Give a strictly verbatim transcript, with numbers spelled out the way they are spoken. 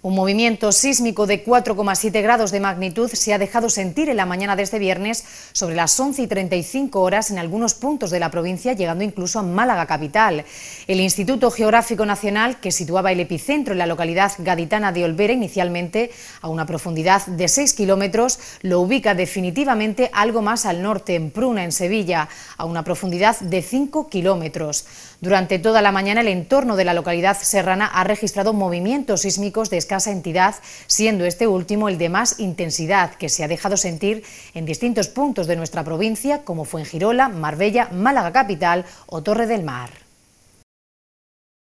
Un movimiento sísmico de cuatro coma siete grados de magnitud se ha dejado sentir en la mañana de este viernes sobre las once y treinta y cinco horas en algunos puntos de la provincia, llegando incluso a Málaga capital. El Instituto Geográfico Nacional, que situaba el epicentro en la localidad gaditana de Olvera, inicialmente a una profundidad de seis kilómetros, lo ubica definitivamente algo más al norte, en Pruna, en Sevilla, a una profundidad de cinco kilómetros. Durante toda la mañana el entorno de la localidad serrana ha registrado movimientos sísmicos de escasa entidad, siendo este último el de más intensidad, que se ha dejado sentir en distintos puntos de nuestra provincia, como Fuengirola, Marbella, Málaga capital o Torre del Mar.